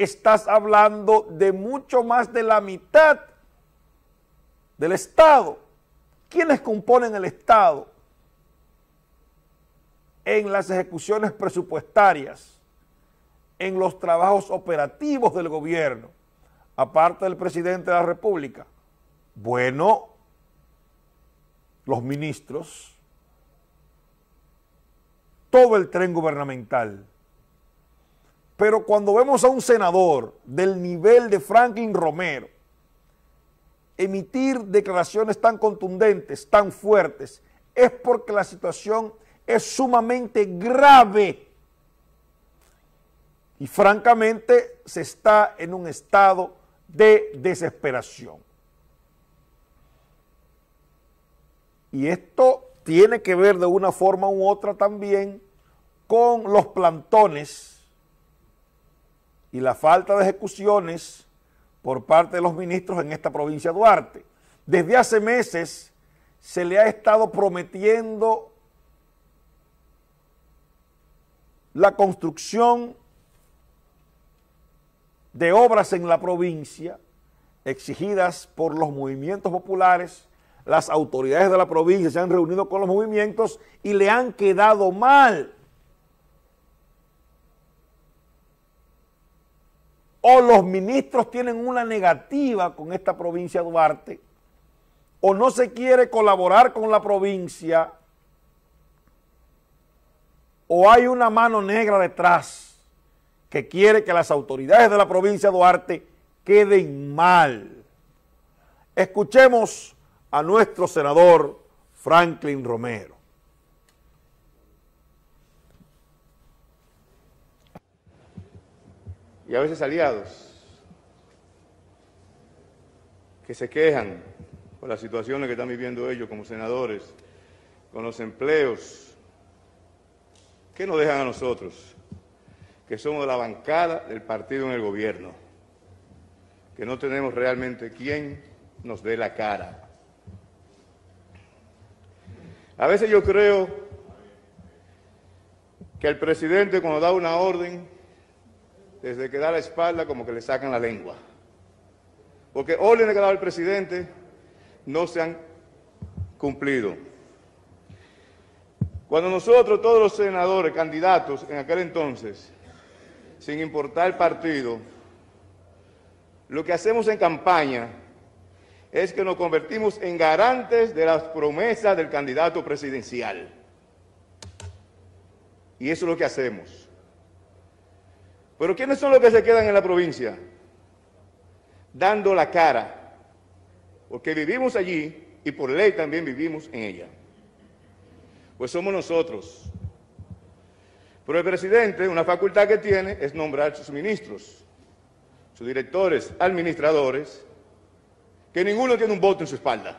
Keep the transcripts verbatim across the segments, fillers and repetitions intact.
estás hablando de mucho más de la mitad del Estado. ¿Quiénes componen el Estado en las ejecuciones presupuestarias, en los trabajos operativos del gobierno, aparte del presidente de la República? Bueno, los ministros, todo el tren gubernamental. Pero cuando vemos a un senador del nivel de Franklin Romero emitir declaraciones tan contundentes, tan fuertes, es porque la situación es sumamente grave y francamente se está en un estado de desesperación. Y esto tiene que ver de una forma u otra también con los plantones y la falta de ejecuciones por parte de los ministros en esta provincia de Duarte. Desde hace meses se le ha estado prometiendo la construcción de obras en la provincia exigidas por los movimientos populares. Las autoridades de la provincia se han reunido con los movimientos y le han quedado mal. O los ministros tienen una negativa con esta provincia de Duarte, o no se quiere colaborar con la provincia, o hay una mano negra detrás que quiere que las autoridades de la provincia de Duarte queden mal. Escuchemos a nuestro senador Franklin Romero. Y a veces aliados que se quejan por las situaciones que están viviendo ellos como senadores, con los empleos, que nos dejan a nosotros, que somos la bancada del partido en el gobierno, que no tenemos realmente quien nos dé la cara. A veces yo creo que el presidente cuando da una orden, desde que da la espalda como que le sacan la lengua. Porque órdenes que ha dado el presidente no se han cumplido. Cuando nosotros, todos los senadores, candidatos en aquel entonces, sin importar el partido, lo que hacemos en campaña es que nos convertimos en garantes de las promesas del candidato presidencial. Y eso es lo que hacemos. Pero ¿quiénes son los que se quedan en la provincia? Dando la cara, porque vivimos allí y por ley también vivimos en ella. Pues somos nosotros. Pero el presidente, una facultad que tiene es nombrar sus ministros, sus directores, administradores, que ninguno tiene un voto en su espalda.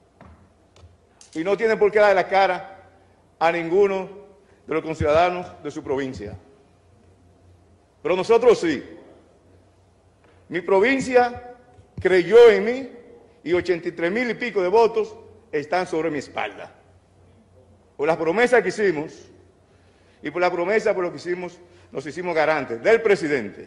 Y no tienen por qué dar la cara a ninguno de los conciudadanos de su provincia. Pero nosotros sí. Mi provincia creyó en mí y ochenta y tres mil y pico de votos están sobre mi espalda. Por las promesas que hicimos y por la promesa por lo que hicimos, nos hicimos garantes del presidente.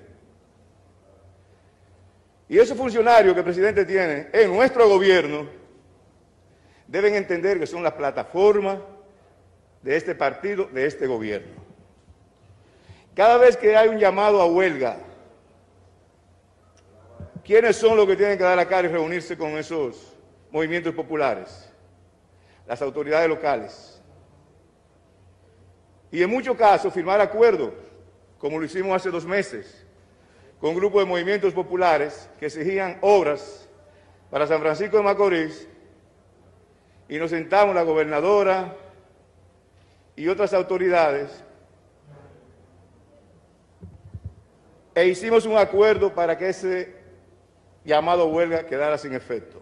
Y esos funcionarios que el presidente tiene en nuestro gobierno deben entender que son la plataforma de este partido, de este gobierno. Cada vez que hay un llamado a huelga, ¿quiénes son los que tienen que dar la cara y reunirse con esos movimientos populares? Las autoridades locales. Y en muchos casos firmar acuerdos, como lo hicimos hace dos meses, con un grupo de movimientos populares que exigían obras para San Francisco de Macorís, y nos sentamos la gobernadora y otras autoridades e hicimos un acuerdo para que ese llamado a huelga quedara sin efecto.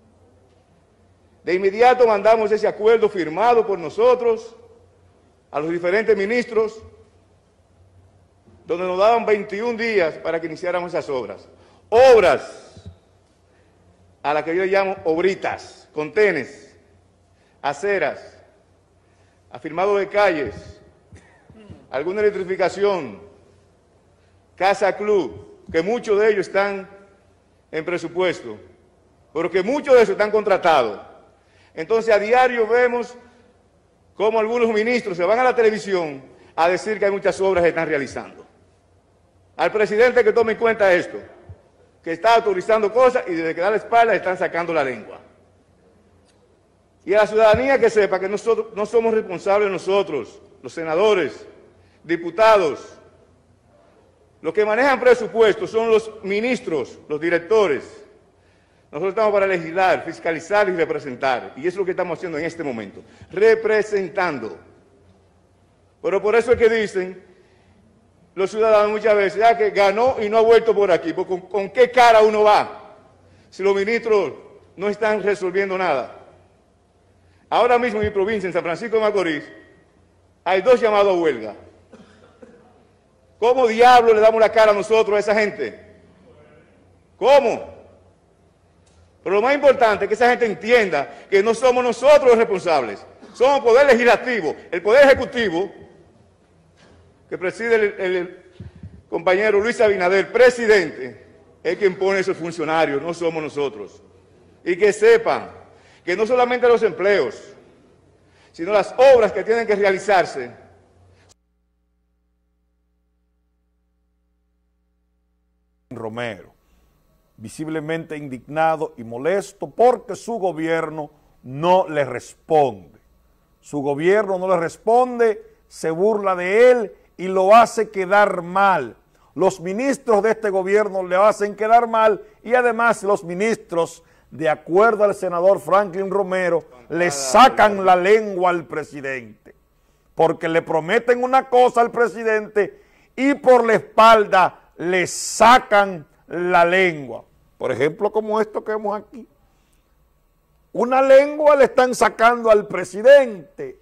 De inmediato mandamos ese acuerdo firmado por nosotros a los diferentes ministros, donde nos daban veintiún días para que iniciáramos esas obras. Obras a las que yo llamo obritas, contenes, aceras, afirmado de calles, alguna electrificación, casa club, que muchos de ellos están en presupuesto, pero que muchos de ellos están contratados. Entonces a diario vemos cómo algunos ministros se van a la televisión a decir que hay muchas obras que están realizando. Al presidente que tome en cuenta esto, que está autorizando cosas y desde que da la espalda están sacando la lengua. Y a la ciudadanía que sepa que nosotros no somos responsables nosotros, los senadores, diputados. Los que manejan presupuestos son los ministros, los directores. Nosotros estamos para legislar, fiscalizar y representar. Y eso es lo que estamos haciendo en este momento, representando. Pero por eso es que dicen los ciudadanos muchas veces, ya que ganó y no ha vuelto por aquí. ¿Con, con qué cara uno va si los ministros no están resolviendo nada? Ahora mismo en mi provincia, en San Francisco de Macorís, hay dos llamados a huelga. ¿Cómo diablos le damos la cara a nosotros a esa gente? ¿Cómo? Pero lo más importante es que esa gente entienda que no somos nosotros los responsables. Somos el Poder Legislativo, el Poder Ejecutivo, que preside el, el, el compañero Luis Abinader, presidente, es quien pone esos funcionarios, no somos nosotros. Y que sepan que no solamente los empleos, sino las obras que tienen que realizarse. Romero, visiblemente indignado y molesto porque su gobierno no le responde. Su gobierno no le responde, se burla de él y lo hace quedar mal. Los ministros de este gobierno le hacen quedar mal y además los ministros, de acuerdo al senador Franklin Romero, le sacan la lengua al presidente, porque le prometen una cosa al presidente y por la espalda le sacan la lengua. Por ejemplo, como esto que vemos aquí. Una lengua le están sacando al presidente.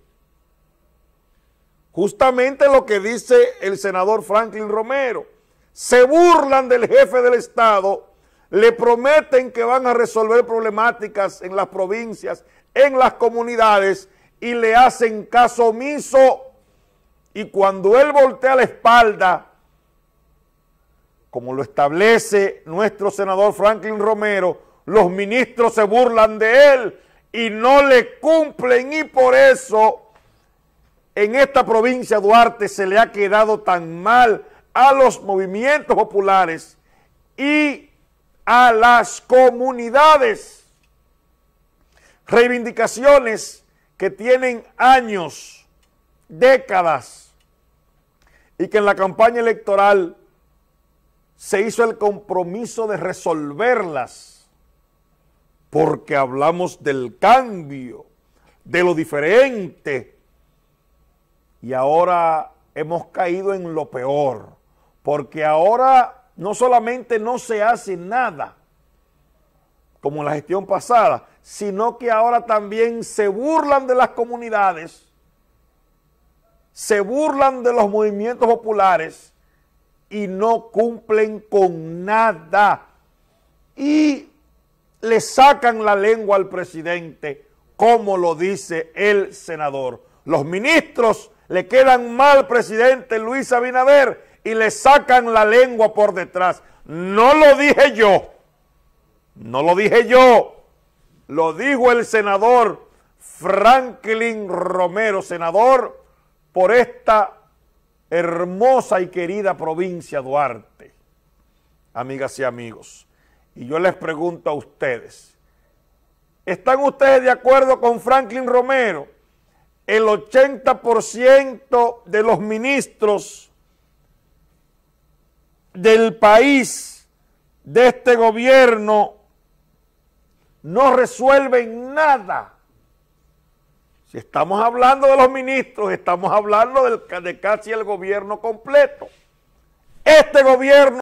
Justamente lo que dice el senador Franklin Romero. Se burlan del jefe del Estado, le prometen que van a resolver problemáticas en las provincias, en las comunidades, y le hacen caso omiso. Y cuando él voltea la espalda, como lo establece nuestro senador Franklin Romero, los ministros se burlan de él y no le cumplen, y por eso en esta provincia Duarte se le ha quedado tan mal a los movimientos populares y a las comunidades. Reivindicaciones que tienen años, décadas, y que en la campaña electoral se hizo el compromiso de resolverlas, porque hablamos del cambio, de lo diferente, y ahora hemos caído en lo peor, porque ahora no solamente no se hace nada, como en la gestión pasada, sino que ahora también se burlan de las comunidades, se burlan de los movimientos populares y no cumplen con nada. Y le sacan la lengua al presidente, como lo dice el senador. Los ministros le quedan mal al presidente Luis Abinader y le sacan la lengua por detrás. No lo dije yo, no lo dije yo, lo dijo el senador Franklin Romero, senador por esta hermosa y querida provincia Duarte. Amigas y amigos, y yo les pregunto a ustedes, ¿están ustedes de acuerdo con Franklin Romero? El ochenta por ciento de los ministros del país, de este gobierno, no resuelven nada. Si estamos hablando de los ministros, estamos hablando del, de casi el gobierno completo. Este gobierno